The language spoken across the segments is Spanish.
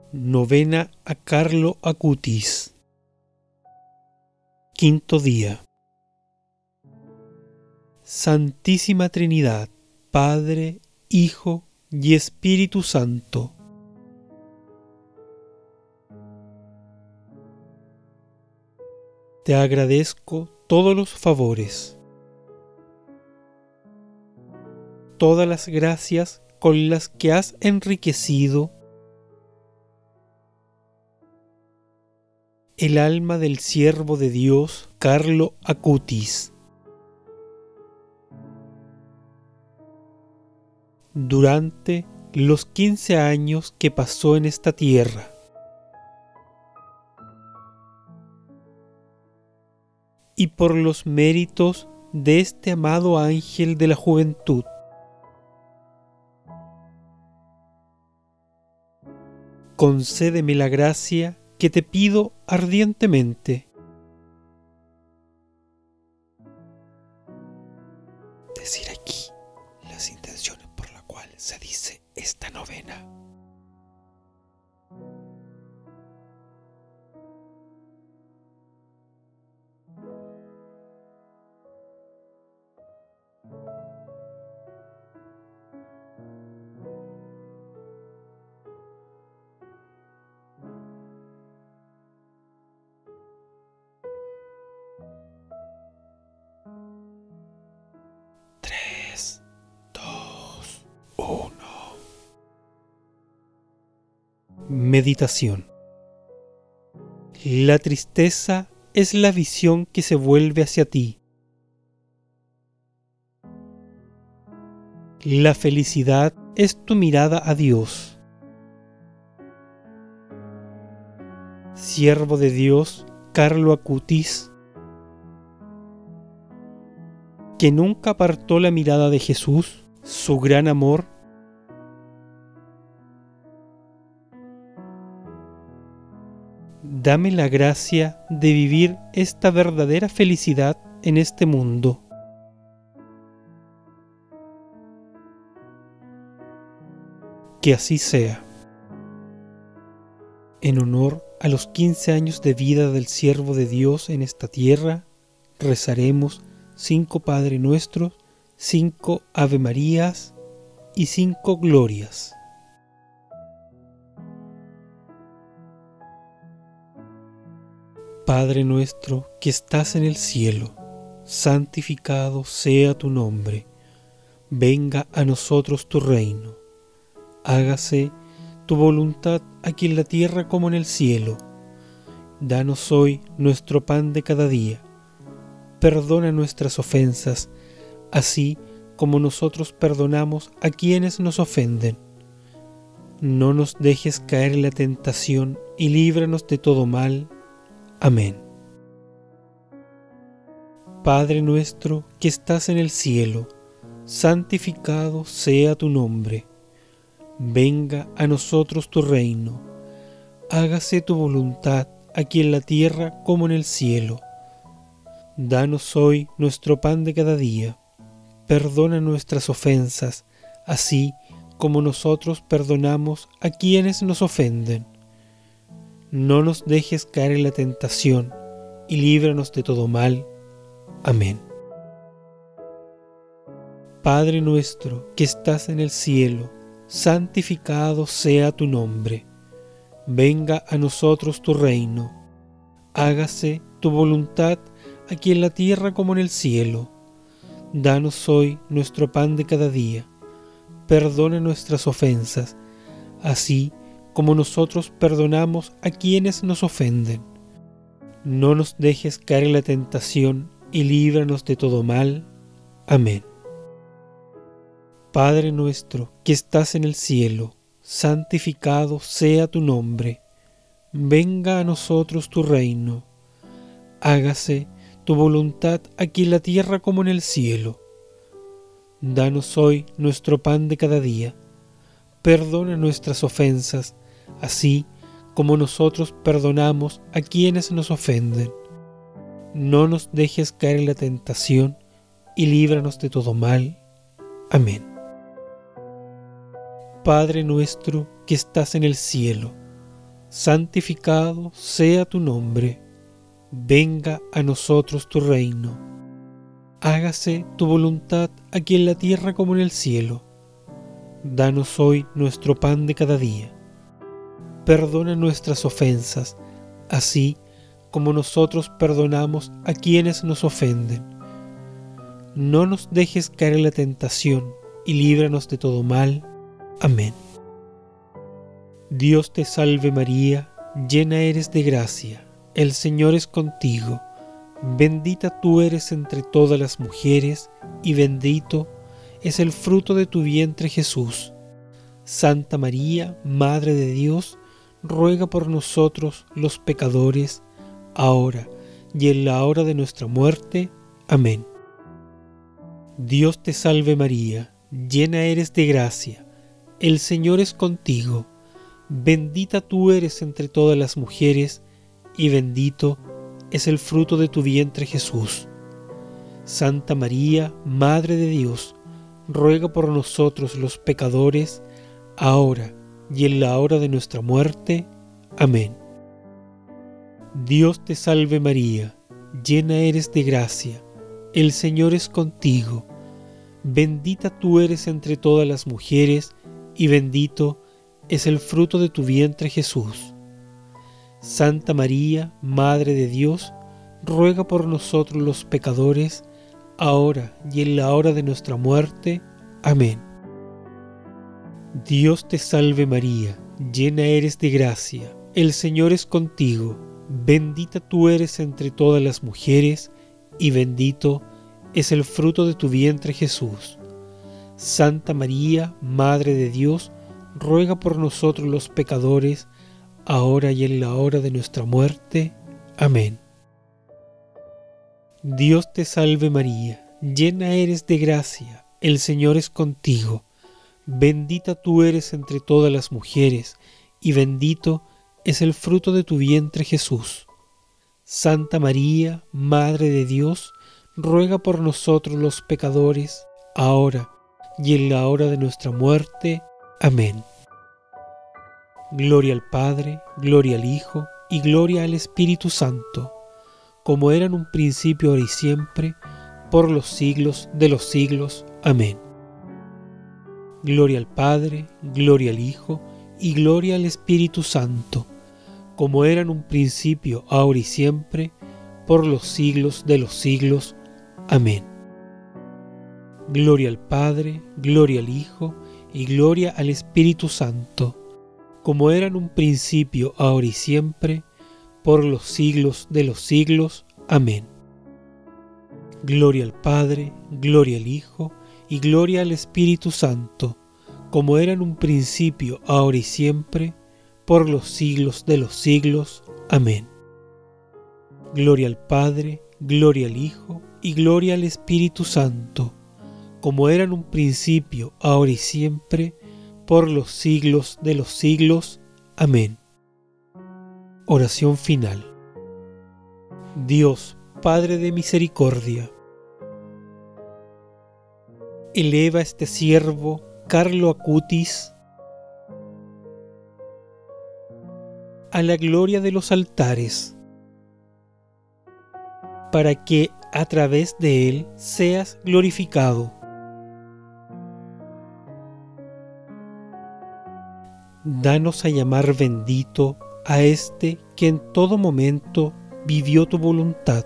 Novena a Carlo Acutis. Quinto día. Santísima Trinidad, Padre, Hijo y Espíritu Santo. Te agradezco todos los favores, todas las gracias con las que has enriquecido el alma del siervo de Dios, Carlo Acutis. Durante los 15 años que pasó en esta tierra, y por los méritos de este amado ángel de la juventud, concédeme la gracia que te pido ardientemente. Decir aquí las intenciones por las cuales se dice esta novena. Meditación. La tristeza es la visión que se vuelve hacia ti. La felicidad es tu mirada a Dios. Siervo de Dios, Carlo Acutis, que nunca apartó la mirada de Jesús, su gran amor, dame la gracia de vivir esta verdadera felicidad en este mundo. Que así sea. En honor a los 15 años de vida del siervo de Dios en esta tierra, rezaremos 5 Padre Nuestros, 5 Ave Marías y 5 Glorias. Padre nuestro que estás en el cielo, santificado sea tu nombre. Venga a nosotros tu reino. Hágase tu voluntad aquí en la tierra como en el cielo. Danos hoy nuestro pan de cada día. Perdona nuestras ofensas, así como nosotros perdonamos a quienes nos ofenden. No nos dejes caer en la tentación y líbranos de todo mal. Amén. Padre nuestro que estás en el cielo, santificado sea tu nombre. Venga a nosotros tu reino. Hágase tu voluntad aquí en la tierra como en el cielo. Danos hoy nuestro pan de cada día. Perdona nuestras ofensas, así como nosotros perdonamos a quienes nos ofenden. No nos dejes caer en la tentación, y líbranos de todo mal. Amén. Padre nuestro que estás en el cielo, santificado sea tu nombre. Venga a nosotros tu reino. Hágase tu voluntad aquí en la tierra como en el cielo. Danos hoy nuestro pan de cada día. Perdona nuestras ofensas, así como nosotros perdonamos a quienes nos ofenden. No nos dejes caer en la tentación y líbranos de todo mal. Amén. Padre nuestro que estás en el cielo, santificado sea tu nombre. Venga a nosotros tu reino. Hágase tu voluntad aquí en la tierra como en el cielo. Danos hoy nuestro pan de cada día. Perdona nuestras ofensas, así como nosotros perdonamos a quienes nos ofenden. No nos dejes caer en la tentación y líbranos de todo mal. Amén. Padre nuestro que estás en el cielo, santificado sea tu nombre. Venga a nosotros tu reino. Hágase tu voluntad aquí en la tierra como en el cielo. Danos hoy nuestro pan de cada día. Perdona nuestras ofensas, así como nosotros perdonamos a quienes nos ofenden. No nos dejes caer en la tentación y líbranos de todo mal. Amén. Dios te salve María, llena eres de gracia, el Señor es contigo. Bendita tú eres entre todas las mujeres, y bendito es el fruto de tu vientre Jesús. Santa María, Madre de Dios, ruega por nosotros los pecadores, ahora y en la hora de nuestra muerte. Amén. Dios te salve María, llena eres de gracia, el Señor es contigo. Bendita tú eres entre todas las mujeres, y bendito es el fruto de tu vientre Jesús. Santa María, Madre de Dios, ruega por nosotros los pecadores, ahora y en la hora de nuestra muerte. Amén. Dios te salve María, llena eres de gracia, el Señor es contigo. Bendita tú eres entre todas las mujeres, y bendito es el fruto de tu vientre Jesús. Santa María, Madre de Dios, ruega por nosotros los pecadores, ahora y en la hora de nuestra muerte. Amén. Dios te salve María, llena eres de gracia, el Señor es contigo. Bendita tú eres entre todas las mujeres, y bendito es el fruto de tu vientre Jesús. Santa María, Madre de Dios, ruega por nosotros los pecadores, ahora y en la hora de nuestra muerte. Amén. Dios te salve María, llena eres de gracia, el Señor es contigo. Bendita tú eres entre todas las mujeres, y bendito es el fruto de tu vientre Jesús. Santa María, Madre de Dios, ruega por nosotros los pecadores, ahora y en la hora de nuestra muerte. Amén. Gloria al Padre, gloria al Hijo, y gloria al Espíritu Santo, como era en un principio, ahora y siempre, por los siglos de los siglos. Amén. Gloria al Padre, gloria al Hijo, y gloria al Espíritu Santo, como era en un principio, ahora y siempre, por los siglos de los siglos. Amén. Gloria al Padre, gloria al Hijo, y gloria al Espíritu Santo, como era en un principio, ahora y siempre, por los siglos de los siglos. Amén. Gloria al Padre, gloria al Hijo, y gloria al Espíritu Santo, como era en un principio, ahora y siempre, por los siglos de los siglos. Amén. Gloria al Padre, gloria al Hijo, y gloria al Espíritu Santo, como era en un principio, ahora y siempre, por los siglos de los siglos. Amén. Oración final. Dios, Padre de misericordia, eleva a este siervo Carlo Acutis a la gloria de los altares, para que a través de él seas glorificado. Danos a llamar bendito a este que en todo momento vivió tu voluntad.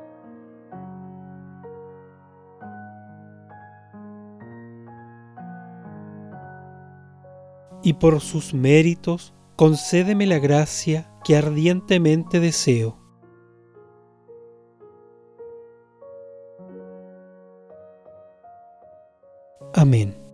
Y por sus méritos, concédeme la gracia que ardientemente deseo. Amén.